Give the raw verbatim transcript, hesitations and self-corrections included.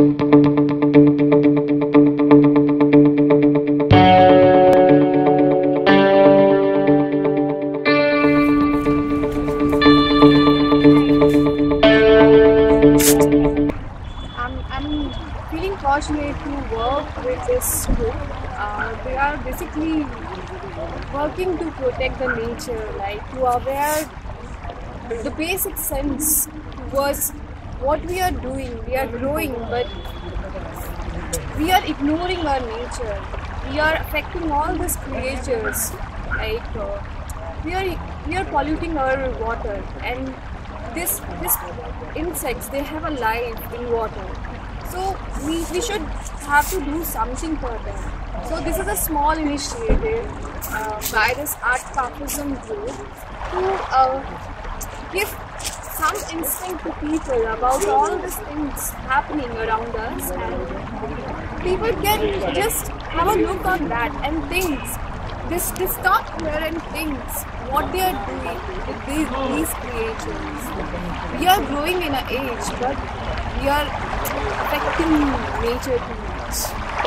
I'm feeling fortunate to work with this group. Uh, they are basically working to protect the nature, like to aware the basic sense towards what we are doing. We are growing, but we are ignoring our nature. We are affecting all these creatures. Like uh, we are we are polluting our water, and this this insects, they have a life in water. So we, we should have to do something for them. So this is a small initiative uh, by this art capitalism group to uh, give some instinct to people about all these things happening around us, and people can just have a look on that and think. This, they stop here and think what they are doing with these, these creatures. We are growing in an age, but we are affecting nature too much.